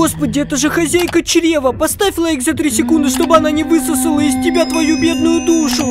Господи, это же хозяйка чрева. Поставь лайк за 3 секунды, чтобы она не высосала из тебя твою бедную душу.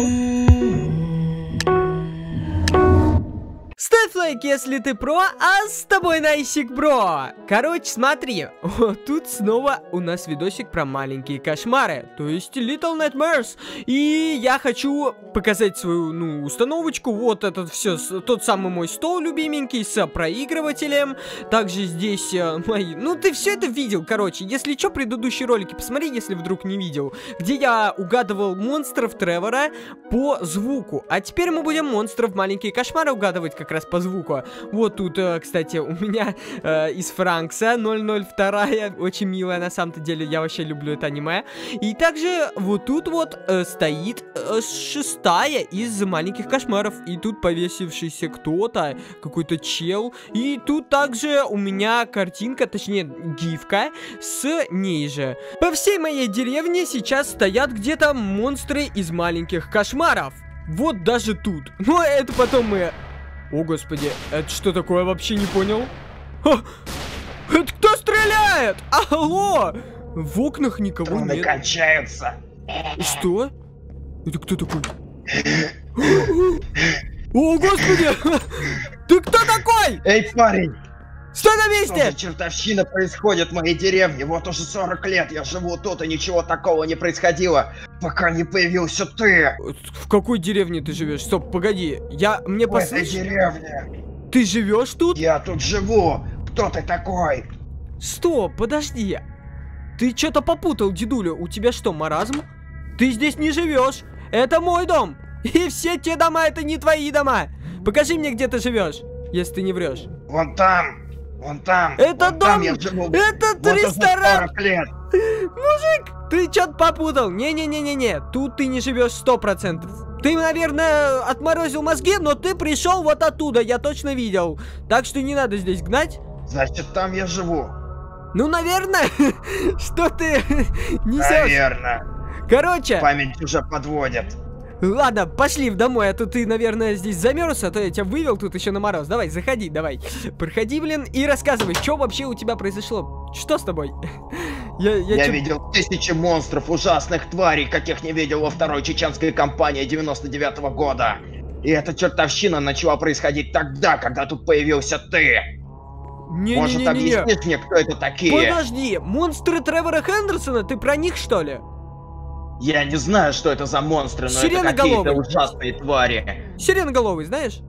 Ставь лайк, если ты про, а с тобой Найсик бро. Короче, смотри, вот тут снова у нас видосик про маленькие кошмары, то есть Little Nightmares. И я хочу показать свою, установочку. Вот этот все, тот самый мой стол любименький с проигрывателем. Также здесь мои, ты все это видел, короче. Если что, предыдущие ролики посмотри, если вдруг не видел, где я угадывал монстров Тревора по звуку. А теперь мы будем монстров маленькие кошмары угадывать как раз по звуку. Вот тут, кстати, у меня из Франкса 002, очень милая на самом-то деле, я вообще люблю это аниме. И также вот тут вот стоит 6-я из маленьких кошмаров. И тут повесившийся кто-то, какой-то чел. И тут также у меня картинка, точнее гифка с ней же. По всей моей деревне сейчас стоят где-то монстры из маленьких кошмаров. Вот даже тут. Но это потом мы... О, господи, это что такое, вообще не понял? Это кто стреляет? Алло! В окнах никого нет. Кончаются. Что? Это кто такой? О, господи! Ты кто такой? Эй, парень! Стой на месте! Что за чертовщина происходит в моей деревне? Вот уже 40 лет я живу тут, и ничего такого не происходило, пока не появился ты. В какой деревне ты живешь? Стоп, погоди. Мне В этой деревне. Ты живешь тут? Я тут живу. Кто ты такой? Стоп, подожди. Ты что-то попутал, дедуля. У тебя что, маразм? Ты здесь не живешь. Это мой дом. И все те дома, это не твои дома. Покажи мне, где ты живешь, если ты не врешь. Вон там. Вон там. Это вон дом. Там я живу. Этот вот ресторан. 40 лет. Мужик, ты что-то попутал. Не-не-не-не-не. Тут ты не живешь 100%. Ты, наверное, отморозил мозги, но ты пришел вот оттуда, я точно видел. Так что не надо здесь гнать. Значит, там я живу. Ну, наверное, что ты несешь? Наверное. Короче. Память уже подводит. Ладно, пошли домой, а то ты, наверное, здесь замерз, а то я тебя вывел тут еще на мороз. Давай, заходи, давай. Проходи, блин, и рассказывай, что вообще у тебя произошло. Что с тобой? Я видел тысячи монстров, ужасных тварей, каких не видел во второй чеченской кампании 99-го года. И эта чертовщина начала происходить тогда, когда тут появился ты. Может, объяснишь мне, кто это такие? Подожди, монстры Тревора Хендерсона, ты про них, что ли? Я не знаю, что это за монстры, но это какие-то ужасные твари. Сиреноголовый, знаешь?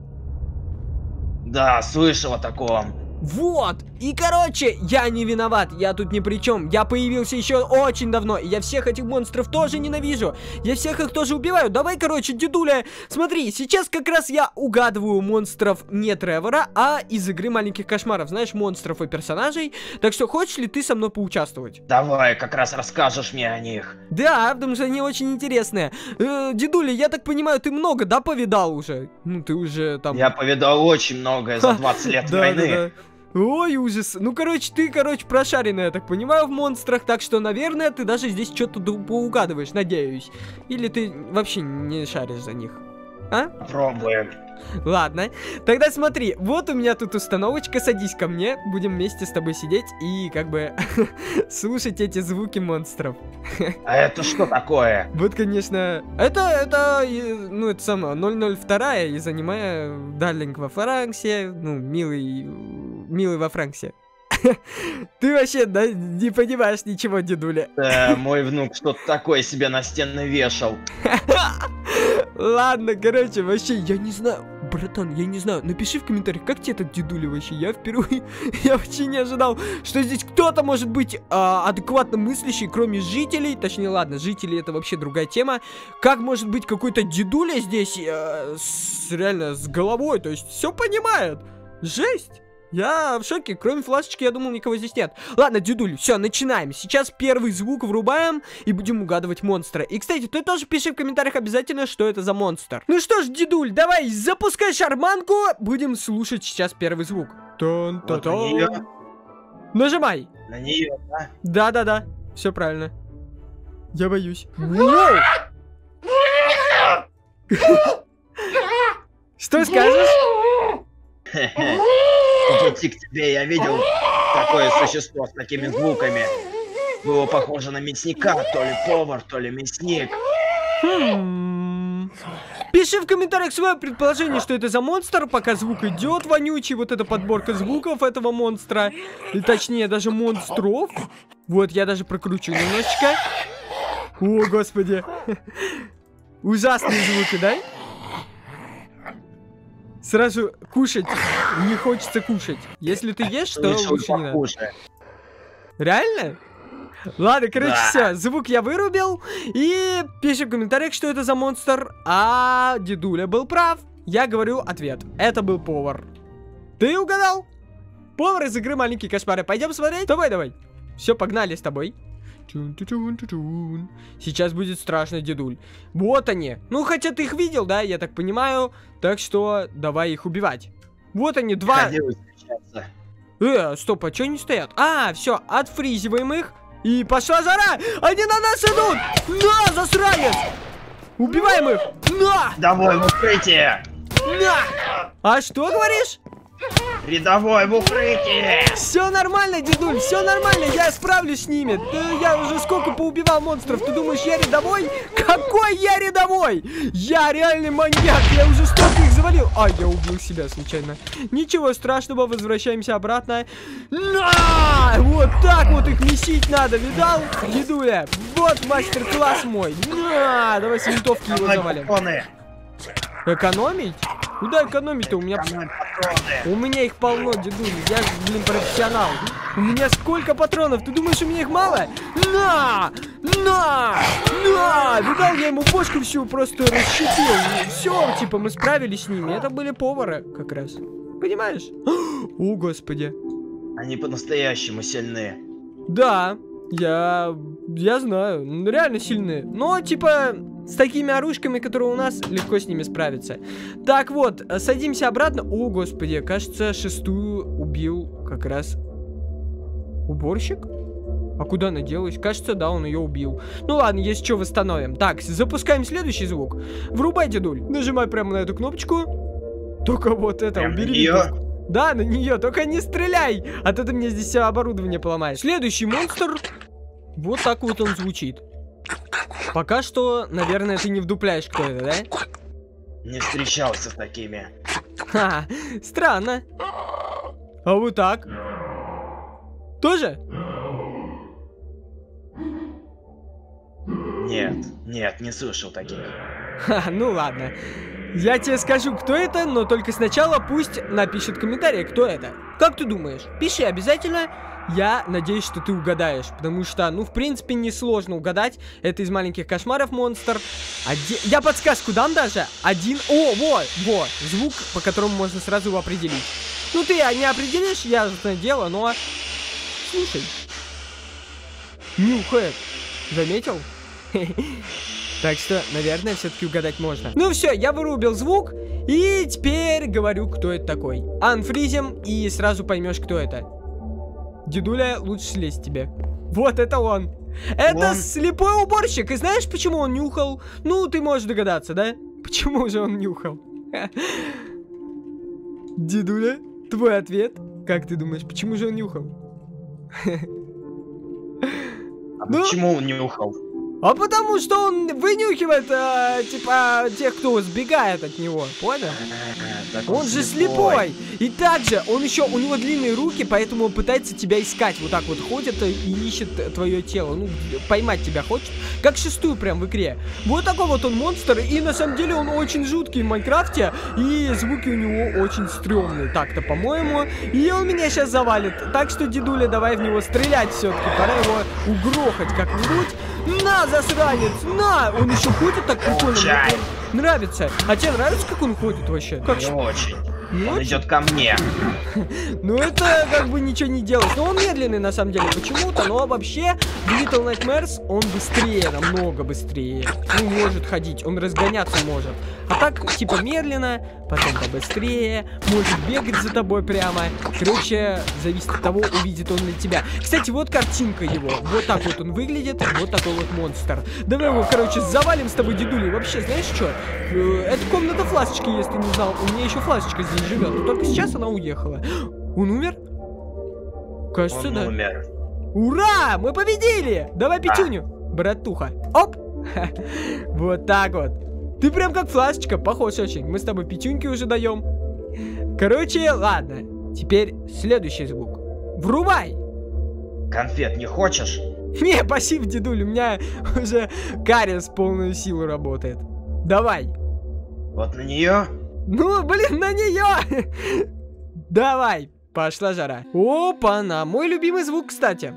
Да, слышал о таком. Вот, и короче, я не виноват, я тут ни при чем. Я появился еще очень давно, и я всех этих монстров тоже ненавижу. Я всех их тоже убиваю. Давай, короче, дедуля, смотри, сейчас как раз я угадываю монстров не Тревора, а из игры маленьких кошмаров. Знаешь, монстров и персонажей. Так что хочешь ли ты со мной поучаствовать? Давай, как раз расскажешь мне о них. Да, потому что они очень интересные. Дедуля, я так понимаю, ты много, да, повидал уже? Ну, ты уже там... Я повидал очень многое за 20 лет войны. Ой, ужас. Ну, ты, прошаренная, я так понимаю, в монстрах. Так что, наверное, ты даже здесь что-то поугадываешь, надеюсь. Или ты вообще не шаришь за них? А? Пробуем. Ладно. Тогда смотри, вот у меня тут установочка. Садись ко мне. Будем вместе с тобой сидеть и как бы слушать эти звуки монстров. А это что такое? Вот, конечно, это самое 002 из аниме Дарлинг во Франксе. Ну, милый во Франксе. Ты вообще, да, не понимаешь ничего, дедуля. Мой внук что-то такое себе на стены вешал. Ладно, короче, вообще, я не знаю. Братан, я не знаю, напиши в комментариях, как тебе этот дедуля вообще. Я впервые, я вообще не ожидал, что здесь кто-то может быть адекватно мыслящий, кроме жителей. Точнее, ладно, жители это вообще другая тема. Как может быть какой-то дедуля здесь реально с головой, то есть все понимает. Жесть. Я в шоке, кроме флешечки, я думал, никого здесь нет. Ладно, дедуль, все, начинаем. Сейчас первый звук врубаем и будем угадывать монстра. И, кстати, ты тоже пиши в комментариях обязательно, что это за монстр. Ну что ж, дедуль, давай, запускай шарманку. Будем слушать сейчас первый звук. Тон-та-та. Нажимай. На нее, да? Да-да-да, все правильно. Я боюсь. Что скажешь? По пути к тебе я видел такое существо с такими звуками. Было похоже на мясника, то ли повар, то ли мясник. Пиши в комментариях свое предположение, что это за монстр, пока звук идет вонючий. Вот эта подборка звуков этого монстра. И точнее, даже монстров. Вот, я даже прокручу немножечко. О, господи. Ужасные звуки, да? Сразу кушать не хочется кушать. Если ты ешь, то лучше не надо. Реально? Ладно, короче, все, звук я вырубил. И пиши в комментариях, что это за монстр. А дедуля был прав. Я говорю ответ. Это был повар. Ты угадал? Повар из игры «Маленькие кошмары». Пойдем смотреть? Давай. Все, погнали с тобой. Сейчас будет страшно, дедуль. Вот они. Ну, хотя ты их видел, да, я так понимаю. Так что давай их убивать. Вот они, два. Стоп, а что они стоят? А, все, отфризиваем их. И пошла жара! Они на нас идут! На, засранец! Убиваем их! На! Давай в укрытие! На! А что говоришь? Рядовой в укрытии! Все нормально, дедуль, все нормально, я справлюсь с ними. Я уже сколько поубивал монстров, ты думаешь, я рядовой? Какой я рядовой? Я реальный маньяк, я уже столько их завалил. А, я убил себя случайно. Ничего страшного, возвращаемся обратно. На! Вот так вот их месить надо, видал, дедуля? Вот мастер-класс мой. На! Давай с винтовки его завалим. Экономить? Куда экономить-то? У меня их полно, дедуль. Я, блин, профессионал. У меня сколько патронов? Ты думаешь, у меня их мало? На! Видал, я ему бошку всю просто расщепил. Все, типа, мы справились с ними. Это были повары, как раз. Понимаешь? О, господи. Они по-настоящему сильны. Да, я знаю. Реально сильные. Но, типа... С такими оружками, которые у нас, легко с ними справиться. Так вот, садимся обратно. О, господи, кажется, шестую убил как раз уборщик. А куда она делась? Кажется, да, он ее убил. Ну ладно, если что, восстановим. Так, запускаем следующий звук. Врубай, дедуль. Нажимай прямо на эту кнопочку. Только вот это, убери. Да, на нее, только не стреляй. А то ты мне здесь все оборудование поломаешь. Следующий монстр. Вот так вот он звучит. Пока что, наверное, ты не вдупляешь, кто это, да? Не встречался с такими. Ха, странно. А вот так? Тоже? Нет, не слышал таких. Ха, ну ладно. Я тебе скажу, кто это, но только сначала пусть напишет в комментариях, кто это. Как ты думаешь? Пиши обязательно. Я надеюсь, что ты угадаешь, потому что, ну, в принципе, несложно угадать. Это из «Маленьких кошмаров» монстр. Я подсказку дам даже. Во, звук, по которому можно сразу его определить. Ну, ты не определишь, ясное дело, но... Слушай. Нюхает. Заметил? Так что, наверное, все-таки угадать можно. Ну все, я вырубил звук. И теперь говорю, кто это такой. Анфризим, и сразу поймешь, кто это. Дедуля, лучше слезть тебе. Вот это он. Это слепой уборщик. И знаешь, почему он нюхал? Ну, ты можешь догадаться, да? Почему же он нюхал? Дедуля, твой ответ. Как ты думаешь, почему же он нюхал? Почему он нюхал? А потому что он вынюхивает, типа, тех, кто сбегает от него, понял? Он же слепой. И также, он еще, у него длинные руки, поэтому он пытается тебя искать. Вот так вот ходит и ищет твое тело. Ну, поймать тебя хочет. Как шестую прям в игре. Вот такой вот он монстр. И на самом деле он очень жуткий в Майнкрафте. И звуки у него очень стрёмные. Так-то, по-моему. И он меня сейчас завалит. Так что, дедуля, давай в него стрелять все-таки. Пора его угрохать как-нибудь. На, засранец, на! Он еще ходит так прикольно, мне нравится. А тебе нравится, как он ходит вообще? Как не очень. Он идет ко мне. Ну это как бы ничего не делает. Но он медленный на самом деле почему-то. Но вообще в Little Nightmares он быстрее, намного быстрее. Ну может ходить, он разгоняться может. А так типа медленно, потом побыстрее. Может бегать за тобой прямо. Короче, зависит от того, увидит он ли тебя. Кстати, вот картинка его. Вот так вот он выглядит. Вот такой вот монстр. Давай его, короче, завалим с тобой, дедулей. Вообще, знаешь что? Это комната фласочки, если не знал. У меня еще фласочка здесь живет. Но только сейчас она уехала. Он умер? Кажется, Он да. умер. Ура! Мы победили! Давай пятюню, братуха. Оп! Вот так вот. Ты прям как флашечка, похож очень. Мы с тобой пятюньки уже даем. Короче, ладно. Теперь следующий звук. Врубай! Конфет не хочешь? Не, спасибо, дедуль, у меня уже кариес в полную силу работает. Давай. Вот на нее? Ну, блин, на нее! Давай, пошла жара. Опа-на, мой любимый звук, кстати.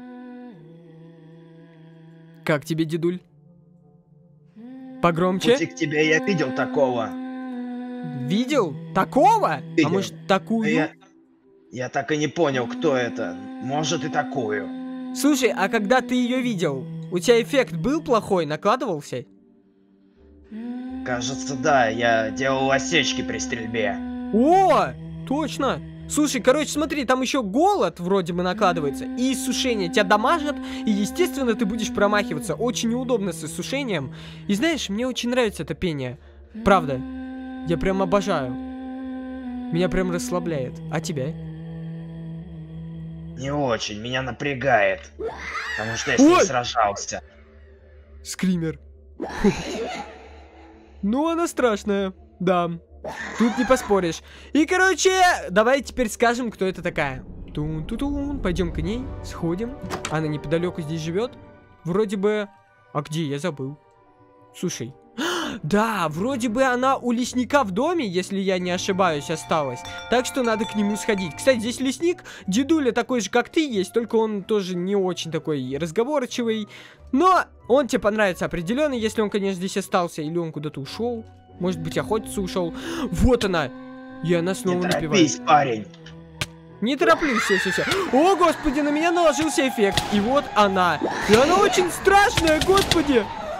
Как тебе, дедуль? Погромче? Пути к тебе я видел такого. Видел? Такого? Видел. А может, такую? Я так и не понял, кто это. Может и такую. Слушай, а когда ты ее видел, у тебя эффект был плохой, накладывался? Кажется, да, я делал осечки при стрельбе. О, точно. Слушай, короче, смотри, там еще голод вроде бы накладывается, и иссушение тебя дамажит, и, естественно, ты будешь промахиваться. Очень неудобно с иссушением. И знаешь, мне очень нравится это пение. Правда. Я прям обожаю. Меня прям расслабляет. А тебя? Не очень, меня напрягает. Потому что я с ней сражался. Скример. Ну, она страшная. Да. Тут не поспоришь. И, короче, давай теперь скажем, кто это такая. Тун-ту-тун. Пойдем к ней, сходим. Она неподалеку здесь живет. Вроде бы... А где? Я забыл. Слушай. Да, вроде бы она у лесника в доме, если я не ошибаюсь, осталась. Так что надо к нему сходить. Кстати, здесь лесник, дедуля такой же, как ты есть, только он тоже не очень такой разговорчивый. Но он тебе понравится определенно, если он, конечно, здесь остался, или он куда-то ушел. Может быть, охотиться ушел. Вот она. И она снова не напевает. торопись, парень. Не тороплюсь, все. О, господи, на меня наложился эффект. И вот она. И она очень страшная, господи.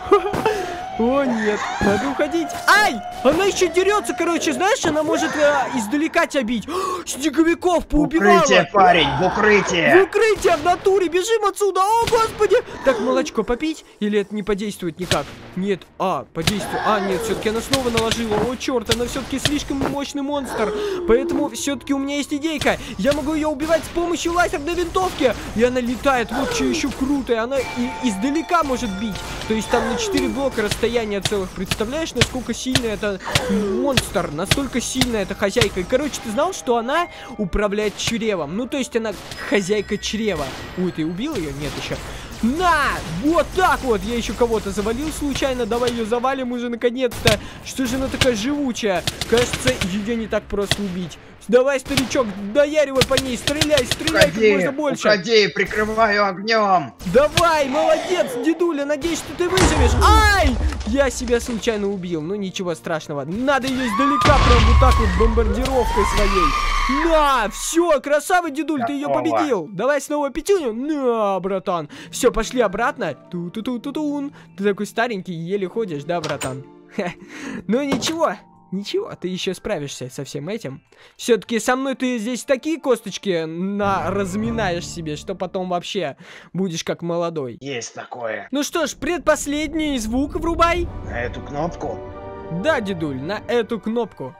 О, нет, надо уходить. Ай! Она еще дерется, короче, знаешь, она может издалека тебя бить. Снеговиков поубивала. В укрытие, парень, в укрытие. В укрытие, в натуре, бежим отсюда. О, господи. Так, молочко попить? Или это не подействует никак? Нет, подействует. Нет, все-таки она снова наложила. О, черт, она все-таки слишком мощный монстр. Поэтому все-таки у меня есть идейка. Я могу ее убивать с помощью лазерной винтовки. И она летает, вот что еще круто. И она и издалека может бить. То есть там на 4 блока расстояния целых. Представляешь, насколько сильный это монстр? Настолько сильная эта хозяйка. И, короче, ты знал, что она управляет чревом? Ну, то есть она хозяйка чрева. Ой, ты убил ее? Нет еще. На! Вот так вот! Я еще кого-то завалил случайно. Давай ее завалим уже наконец-то. Что же она такая живучая? Кажется, ее не так просто убить. Давай, старичок, дояривай по ней. Стреляй, стреляй как можно больше. Уходи, прикрываю огнем. Давай, молодец, дедуля. Надеюсь, что ты выживешь. Ай! Я себя случайно убил. Ну, ничего страшного. Надо ее издалека прям вот так вот бомбардировкой своей. На! Все, красава, дедуль, ты ее победил. Давай снова пятюню. На, братан. Все, пошли обратно. Ту-ту-ту-ту-тун. Ты такой старенький, еле ходишь, да, братан? Ну, ничего. Ничего, ты еще справишься со всем этим. Все-таки со мной ты здесь такие косточки разминаешь себе, что потом вообще будешь как молодой. Есть такое. Ну что ж, предпоследний звук врубай. На эту кнопку? Да, дедуль, на эту кнопку.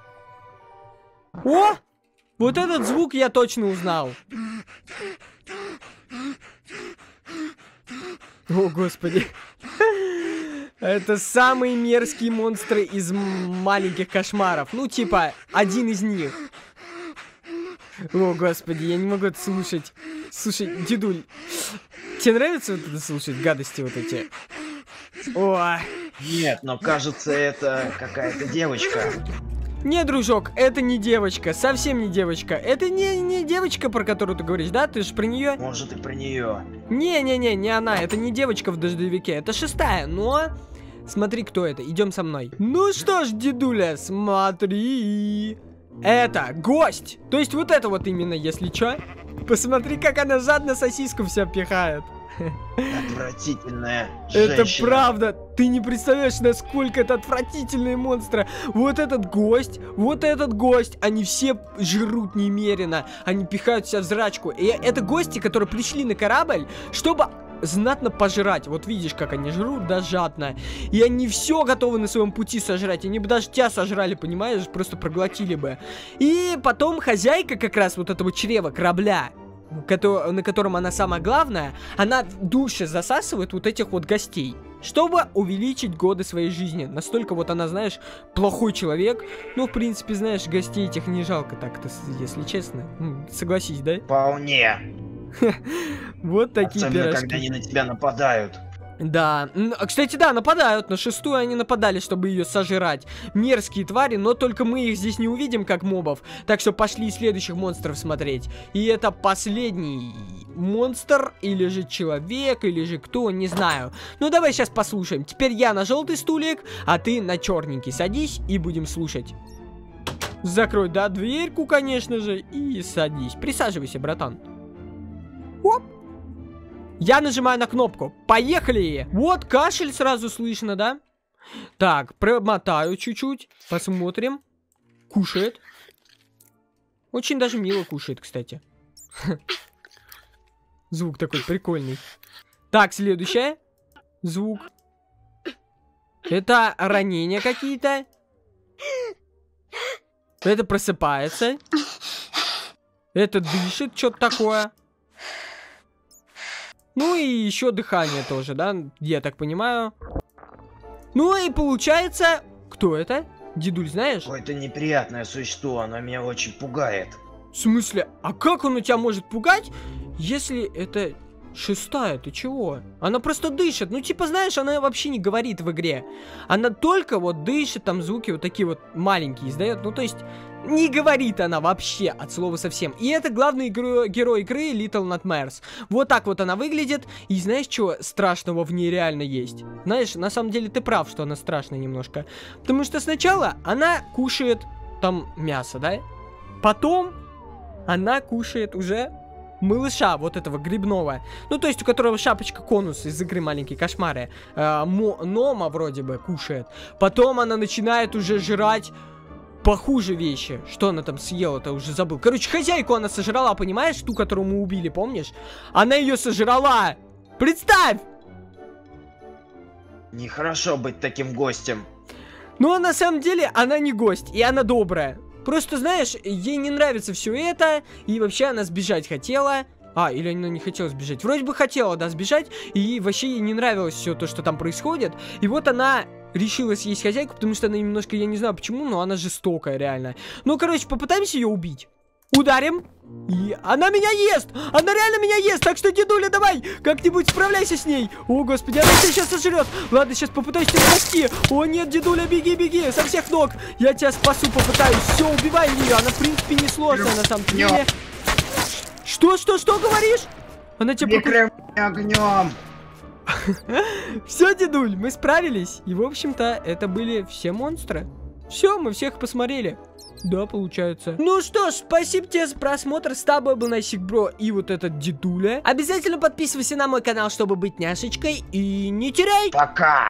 О! Вот этот звук я точно узнал. О, господи. Это самые мерзкие монстры из маленьких кошмаров. Ну, типа, один из них. О, господи, я не могу это слушать. Слушай, дедуль, тебе нравится вот это слушать, гадости вот эти? О. Нет, но кажется, это какая-то девочка. Не, дружок, это не девочка, совсем не девочка. Это не девочка, про которую ты говоришь, да? Ты же про нее? Может, и про нее. Не она, это не девочка в дождевике, это 6-я, но... Смотри, кто это, идем со мной. Ну что ж, дедуля, смотри. Это гость. То есть вот это вот именно, если чё. Посмотри, как она жадно сосиску вся пихает. Отвратительная женщина. Это правда. Ты не представляешь, насколько это отвратительные монстры. Вот этот гость, они все жрут немерено. Они пихают себя в жрачку. И это гости, которые пришли на корабль, чтобы знатно пожрать. Вот видишь, как они жрут, да, жадно. И они все готовы на своем пути сожрать. Они бы даже тебя сожрали, понимаешь? Просто проглотили бы. И потом хозяйка как раз вот этого чрева корабля, на котором она самая главная, она души засасывает вот этих вот гостей, чтобы увеличить годы своей жизни. Настолько вот она, знаешь, плохой человек. Ну, в принципе, знаешь, гостей этих не жалко так-то, если честно. Согласись, да? Вполне. Вот такие особенно, пирожки. когда они на тебя нападают. Да, кстати, да, нападают. На 6-ю они нападали, чтобы ее сожрать. Мерзкие твари, но только мы их здесь не увидим, как мобов. Так что пошли следующих монстров смотреть. И это последний монстр, или же человек, или же кто, не знаю. Ну, давай сейчас послушаем. Теперь я на желтый стулик, а ты на черненький. Садись и будем слушать. Закрой, да, дверьку, конечно же, и садись. Присаживайся, братан. Оп. Я нажимаю на кнопку. Поехали! Вот кашель сразу слышно, да? Так, промотаю чуть-чуть. Посмотрим. Кушает. Очень даже мило кушает, кстати. Звук такой прикольный. Так, следующее. Звук. Это ранения какие-то. Это просыпается. Это дышит, что-то такое. Ну и еще дыхание тоже, да, я так понимаю. Ну и получается... Кто это? Дедуль, знаешь? Какое-то неприятное существо, оно меня очень пугает. В смысле? А как оно тебя может пугать, если это 6-я? Ты чего? Она просто дышит. Ну типа, знаешь, она вообще не говорит в игре. Она только вот дышит, там звуки вот такие вот маленькие издает. Ну то есть... Не говорит она вообще от слова совсем. И это главный герой игры Little Nightmares. Вот так вот она выглядит. И знаешь, что страшного в ней реально есть? Знаешь, на самом деле ты прав, что она страшная немножко. Потому что сначала она кушает там мясо, да? Потом она кушает уже малыша вот этого грибного. Ну, то есть у которого шапочка-конус из игры «Маленькие кошмары». Нома вроде бы кушает. Потом она начинает уже жрать... Похуже вещи. Что она там съела-то, уже забыл. Короче, хозяйку она сожрала, понимаешь? Ту, которую мы убили, помнишь? Она ее сожрала. Представь! Нехорошо быть таким гостем. Но на самом деле она не гость, и она добрая. Просто, знаешь, ей не нравится все это, и вообще она сбежать хотела. Или она не хотела сбежать? Вроде бы хотела, да, сбежать, и вообще ей не нравилось все то, что там происходит. И вот она... решила съесть хозяйку, потому что она немножко, я не знаю почему, но она жестокая, реально. Ну, короче, попытаемся ее убить. Ударим. И она меня ест! Она реально меня ест! Так что, дедуля, давай! Как-нибудь справляйся с ней! О, господи, она тебя сейчас сожрет! Ладно, сейчас попытаюсь тебя спасти! О, нет, дедуля, беги, беги! Со всех ног! Я тебя спасу, попытаюсь! Все, убиваем ее! Она, в принципе, не сложная, на самом деле. Что говоришь? Она тебя огнем! Все, дедуль, мы справились. И, в общем-то, это были все монстры. Все, мы всех посмотрели. Да, получается. Ну что ж, спасибо тебе за просмотр. С тобой был Найсик Бро и вот этот дедуля. Обязательно подписывайся на мой канал, чтобы быть няшечкой. И не теряй. Пока.